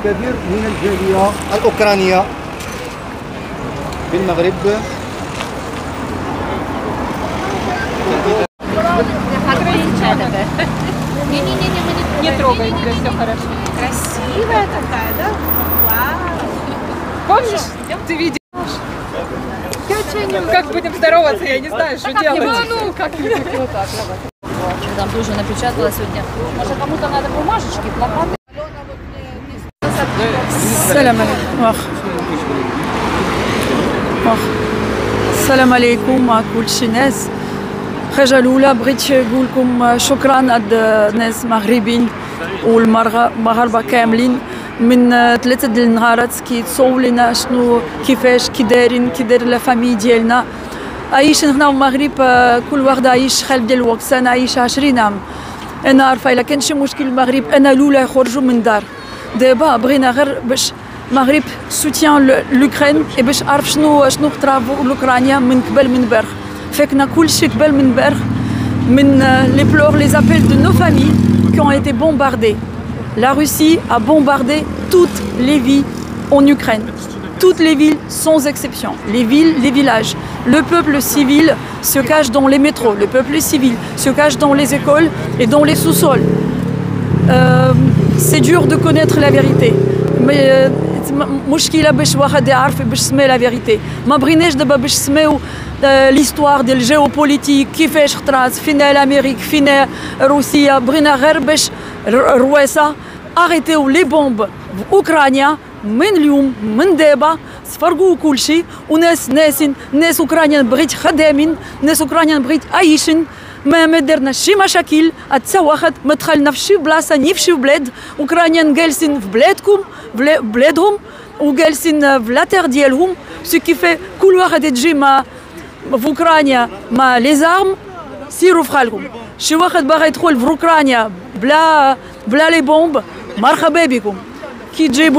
الكبير من الجالية الأوكرانية بالمغرب. Не трогай, все хорошо. Красивая такая, да? Вау! Помнишь? Ты видишь? Как будем здороваться, я не знаю, что делать. Ну, как-нибудь вот так. Там тоже напечатала сегодня. Может, кому-то надо бумажечки, плакаты? السلام عليكم. السلام عليكم مع كل شي ناس. الحاجة الأولى بغيت نقول لكم شكرا عند الناس المغربيين والمغاربة كاملين. من 3 ديال النهارات كيتصاوبوا لينا شنو كيفاش داير لا فامي ديالنا. عايشين هنا في المغرب، كل واحد عايش خال ديال الوقت. انا عايشه 20 عام. انا عارفه الا كان شي مشكل المغرب انا الاولى يخرجوا من الدار. دابا بغينا غير باش المغرب سوتيان لوكرين باش عارف شنو خطرا اوكرانيا من قبل من برخ. فكنا كل شيء قبل من برخ، من لي بلور لي ابيل دو نو فامي qui ont été bombardées. La Russie a bombardé toutes les villes en Ukraine. Toutes les villes sans exception, les villes, les villages. Le peuple civil se cache dans les métros, le peuple civil se cache dans les écoles et dans les sous-sols. C'est dur de connaître la vérité. Mais مشكلة باش واحد يعرف باش يسمع la vérité. ما بغيناش دابا باش نسمعوا l'histoire ديال الجيوبوليتيك كيفاش خطرات فين الامريك فين روسيا. بغينا غير باش رواسة arrêtez لي بومب في اوكرانيا من اليوم من دابا. تفرقوا كل شيء وناس ناس اوكرانيين بغيت خدامين، ناس اوكرانيين بغيت عايشين. ما درنا شي مشاكل حتى واحد ما دخلنا في شي بلاصه ني في شي بلاد. اوكرانيين جالسين في بلادكم بلادهم وجالسين في لاتير ديالهم. سو كيفي كل واحد يجي في اوكرانيا مع لي زارم سيروا في حالكم. شي واحد باغي يدخل في اوكرانيا بلا لي بومب مرحبا بكم. كي تجيبوا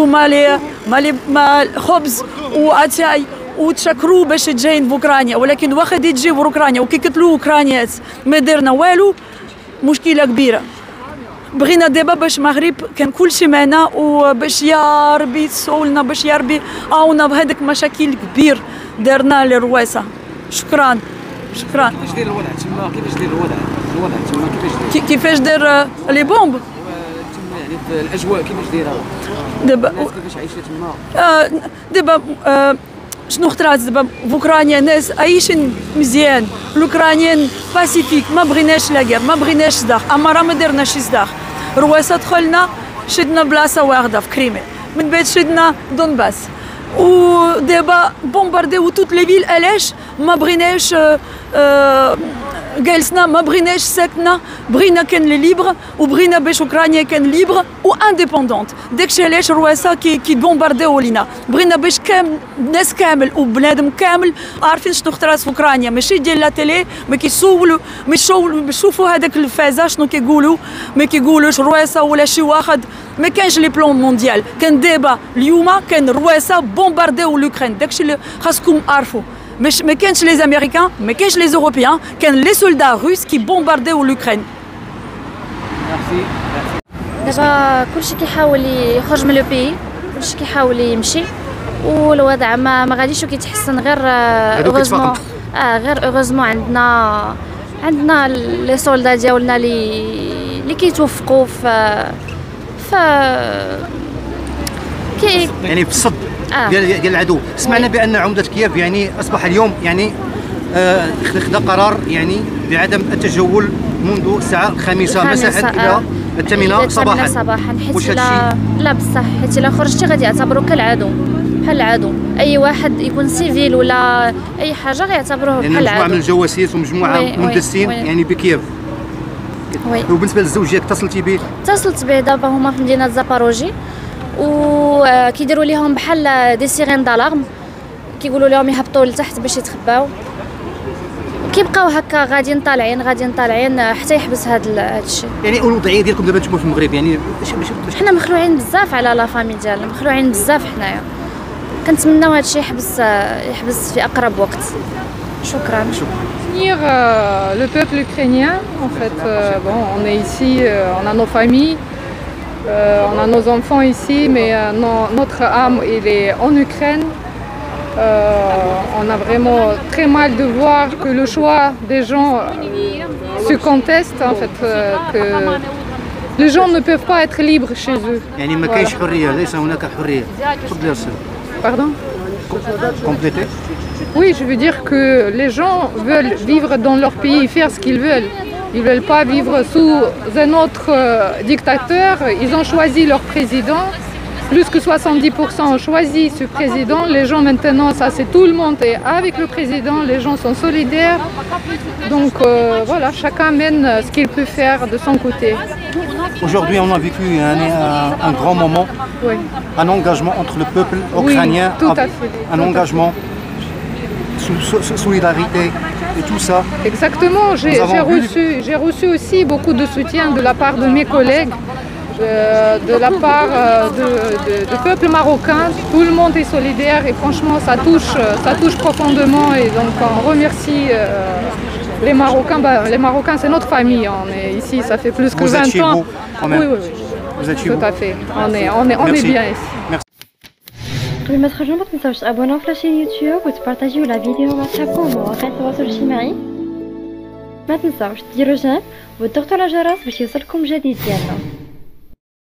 مع الخبز واتاي وتشكروا باش جايين في اوكرانيا، ولكن واحد يجي في اوكرانيا وكيقتلوا اوكرانيات ما درنا والو، مشكله كبيره. بغينا دابا باش المغرب كان كلشي معنا وباش يا ربي تسولنا باش يا ربي عاونا بهذاك مشاكل كبير دارنا للرواسه. شكرا. كيفاش داير الوضع تما؟ كيفاش داير الوضع تما؟ كيفاش داير لي بومب تما؟ يعني في الاجواء كيفاش دايره دابا؟ كيفاش عايشه تما؟ دابا شنو خطرات دابا في اوكرانيا؟ ناس عايشين مزيان، الاوكرانيين باسيفيك، ما بغيناش لا غير، ما بغيناش صداع، اما راه ما درناش صداع. رواسه دخلنا شدنا بلاصه واحده في كريمي، من بعد شدنا دونباس ودابا بومبارديو توت لي فيل. علاش ما بغيناش جالسنا، ما بغيناش ساكنه، بغينا كان لي ليبر وبغينا باش اوكرانيا كان ليبر وانديبوندونت. داكشي علاش رواسه كي بومبارديو لينا. بغينا باش كامل الناس كامل وبنادم كامل عارفين شنو خطرات في اوكرانيا، ماشي ديال لا تيلي ما كيصولوا يشوفوا هذاك الفازه شنو كيقولوا، ما كيقولوش رواسه ولا شي واحد. ما كانش لي بلون مونديال، كان دابا اليوم كان رواسه بومبارديو لوكرين. داكشي اللي خاصكم عارفوا. ما كانش لي امريكان، ما كانش لي اوروبيان، كان لي سولدا روس كي بومبارديو لوكرين. دابا كلشي كيحاول يخرج من لو بي، كلشي كيحاول يمشي والوضع ما غاديش كيتحسن. غير اوغوزمون غير اوغوزمون عندنا لي سولدا ديالنا اللي كيتوفقوا يعني في الصد ديال العدو. سمعنا بان عمده كييف يعني اصبح اليوم يعني خذ قرار يعني بعدم التجول منذ الساعه 5 مساء الى 8 صباحا. حيت لا بصح حيت الا خرجتي غادي يعتبروك كالعدو، بحال العدو. اي واحد يكون سيفيل ولا اي حاجه غيعتبروه بحال العدو. مجموعه من الجواسيس ومجموعه مندسين يعني بكييف. وبالنسبه للزوج ديالك اتصلت به دابا هما في مدينه زاباروجي وكيديروا ليهم بحال دي سيرين دالارم، كيقولوا لهم يهبطوا لتحت باش يتخباو، كيبقاو هكا غاديين طالعين حتى يحبس هذا الشيء. يعني الوضعيه ديالكم دابا نتوما في المغرب يعني حنا مخلوعين بزاف على لا فامي ديالنا، مخلوعين بزاف حنايا. كنتمناو هذا الشيء يحبس في اقرب وقت. شكرا. Le peuple ukrainien, en fait, bon, on est ici, on a nos familles On a nos enfants ici, mais notre âme il est en Ukraine. On a vraiment très mal de voir que le choix des gens se conteste, en fait, que les gens ne peuvent pas être libres chez eux. يعني ما كاينش حرية، ليس هناك حرية. تفضلي أستاذ. Pardon? Complétez. Oui, je veux dire que les gens veulent vivre dans leur pays, faire ce qu'ils veulent. Ils ne veulent pas vivre sous un autre dictateur. Ils ont choisi leur président. Plus que 70% ont choisi ce président. Les gens maintenant, ça c'est tout le monde est avec le président. Les gens sont solidaires. Donc voilà, chacun mène ce qu'il peut faire de son côté. Aujourd'hui, on a vécu un grand moment, Oui. un engagement entre le peuple ukrainien, Oui, tout à fait. un engagement, solidarité et tout ça. Exactement, j'ai reçu aussi beaucoup de soutien de la part de mes collègues, de la part du peuple marocain. Tout le monde est solidaire et franchement ça touche profondément et donc on remercie les Marocains. Les Marocains c'est notre famille, on est ici, ça fait plus que 20 ans. Vous êtes chez vous quand même. Oui. Vous êtes chez Tout vous. à fait, on est bien ici. Merci. قبل ما تخرجوا ما تنساوش تابوناو في لاشين يوتيوب وتبارطاجيو لا فيديو مع صحابكم ومواقع التواصل الاجتماعي. ما تنساوش ديروا جيم وتضغطوا على الجرس باش يوصلكم جديد ديالنا.